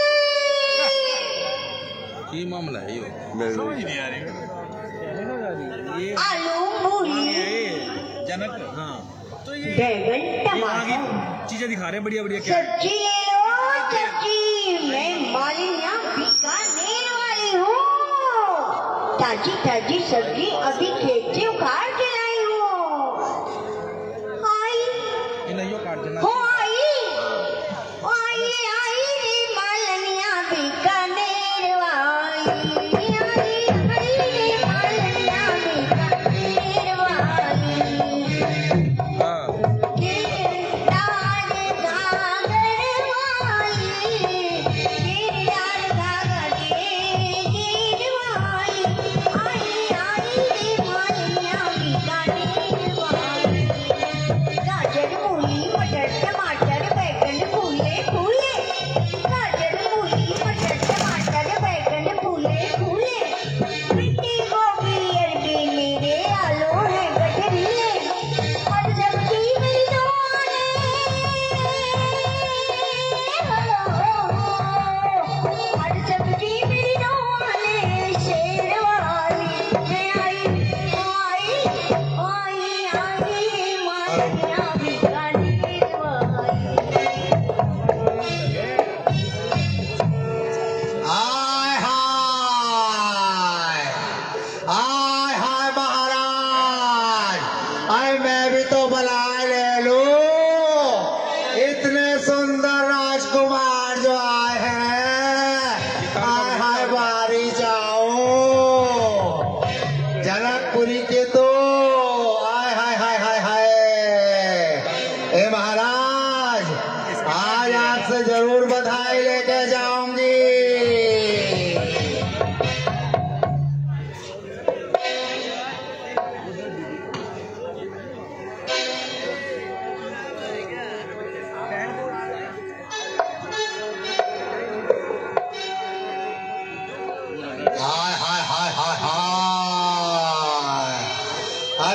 ये मामला है ये समझ नहीं आ रही। ये आलू, मूली, जनक, हाँ तो ये बैगन, टमाटर, चीजें दिखा रहे हैं बढ़िया बढ़िया। क्या सब्जी ले लो, सब्जी। मैं मालिया बीकानेर वाली हूँ। ताजी ताजी सब्जी अभी खेत से उखाड़ के लाई हूँ। आई नहीं काट देना। हो आई, आई आई रे मालिया बीकानेर वाली, आई आई रे मालिया बीकानेर वाली। हाँ गिरदार घाघर वाली, गिरदार घाघर गिर वाली, आई आई रे मालिया बीकानेर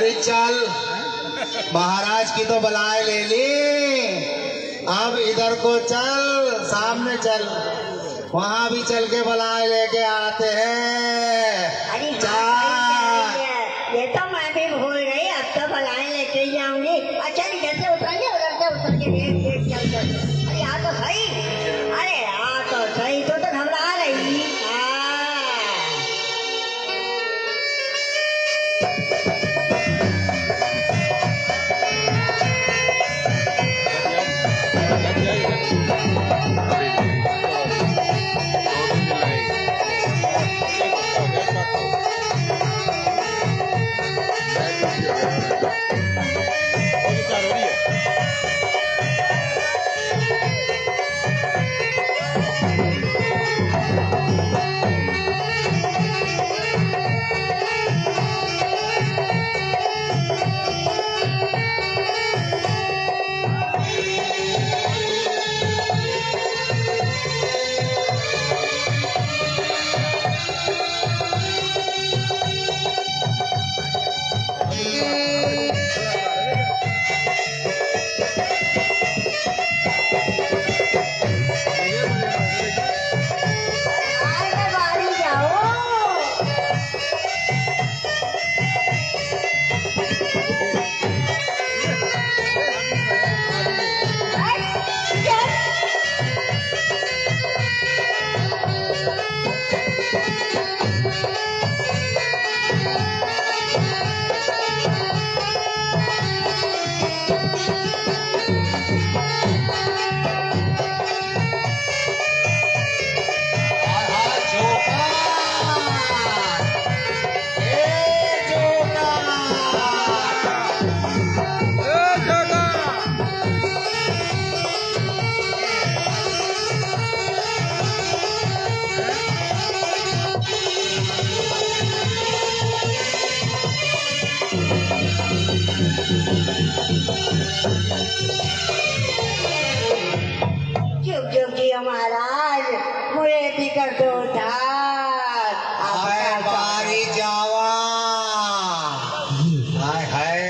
अरे चल, महाराज की तो बलाएं ले ली, अब इधर को चल, सामने चल, वहाँ भी चल के बलाएं लेके आते हैं। अरे चल। ये तो मैं भी भूल गई, अब तो बलाएं लेके जाऊंगी। अच्छा इधर से उतरिए, उधर से उतर के देख देख चल चल। अरे यहाँ तो सही, अरे यहाँ तो सही, तो तो घबरा रही। जुग जुग जी महाराज, मुझे भी कर दो उधार। अबे बारी जावा, हाय हाय।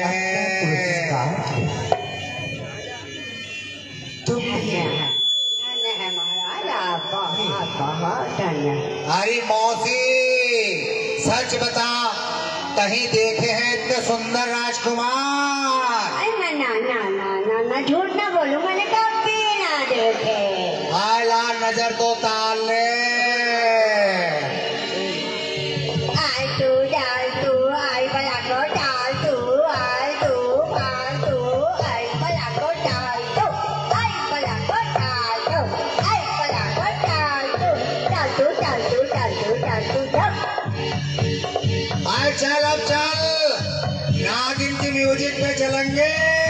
तुम है महाराज, आप बहुत बहुत धन्यवाद। अरे मौसी, सच बता, कहीं देखे हैं इतने सुंदर राजकुमार? अरे ना ना ना ना ना, झूठ ना बोलूं, मैंने कभी ना देखे। हाय ला, नजर तो ताल ले। आई तू डाल तू, आई बला को डाल तू, आई तू डाल तू, आई बला को डाल तू, आई बला को डाल तू, आई बला को डाल तू, डाल तू डाल तू डाल तू डाल तू डाल। आए चल, अब चल, नागिन की म्यूजिक में चलेंगे।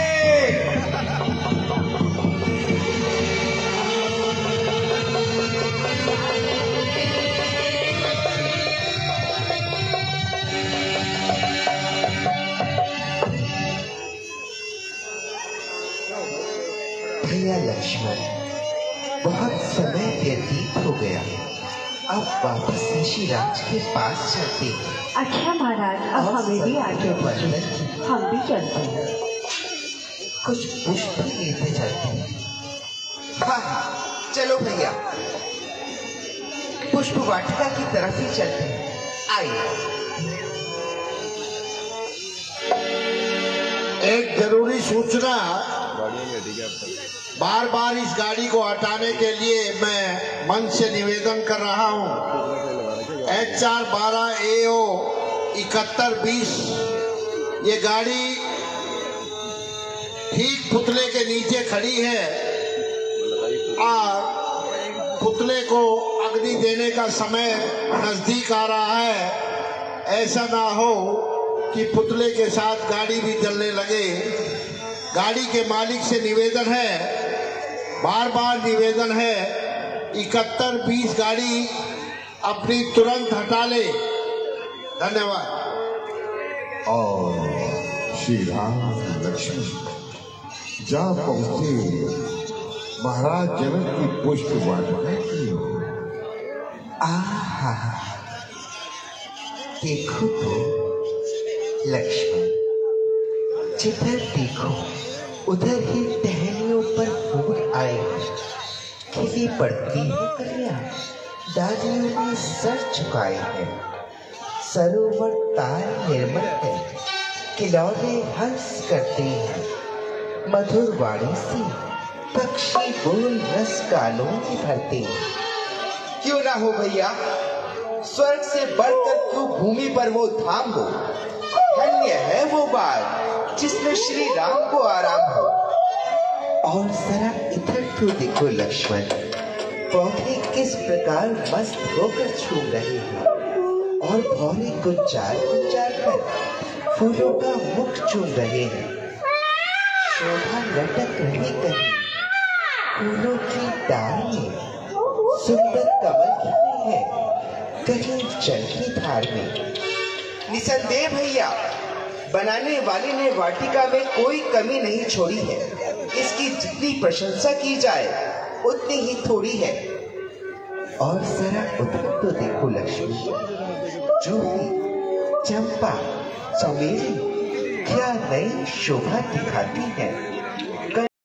भैया लक्ष्मण, बहुत समय व्यतीत हो गया, अब वापस ऋषिराज के पास चलते हैं। अच्छा महाराज, अब हमें भी आगे बढ़िए, हम भी चलते हैं। कुछ पुष्प लेते चलते हैं। हाँ हाँ, चलो भैया, पुष्प वाटिका की तरफ ही चलते हैं। आइए। एक जरूरी सूचना, बार बार इस गाड़ी को हटाने के लिए मैं मन से निवेदन कर रहा हूं। एच आर बारह ए ओ इकहत्तर बीस, ये गाड़ी ठीक पुतले के नीचे खड़ी है और पुतले को अग्नि देने का समय नजदीक आ रहा है। ऐसा ना हो कि पुतले के साथ गाड़ी भी जलने लगे। गाड़ी के मालिक से निवेदन है, बार बार निवेदन है, इकहत्तर बीस गाड़ी अपनी तुरंत हटा ले। धन्यवाद। और श्री राम लक्ष्मण जा पहुंचे महाराज जनक की पुष्प वाटिका की ओर। आहा, देखो तो लक्ष्मण, जिधर देखो उधर ही टहनियों पर फूल आए, खिली पड़ती है कलियां, डालियों में सर झुकाए हैं। सरोवर तार निर्मल है, खिलौने हंस करते हैं। मधुर वाणी से पक्षी बोल रस गानों में भरते हैं। क्यों ना हो भैया, स्वर्ग से बढ़कर क्यों भूमि पर वो धाम हो। धन्य है वो बात जिसमें श्री राम को आराम हो। और जरा इधर तो देखो लक्ष्मण, पौधे किस प्रकार मस्त होकर झूम रहे हैं और भौरे गुंजार गुंजार कर फूलों का मुख चूम रहे हैं। शोभा लटक रही कहीं फूलों की डाल में, सुंदर कमल खिले हैं कहीं जल की धार में। निसंदेह भैया, बनाने वाले ने वाटिका में कोई कमी नहीं छोड़ी है। इसकी जितनी प्रशंसा की जाए उतनी ही थोड़ी है। और जरा उधर तो देखो लक्ष्मी, जूही, चंपा, चमेली क्या नई शोभा दिखाती है।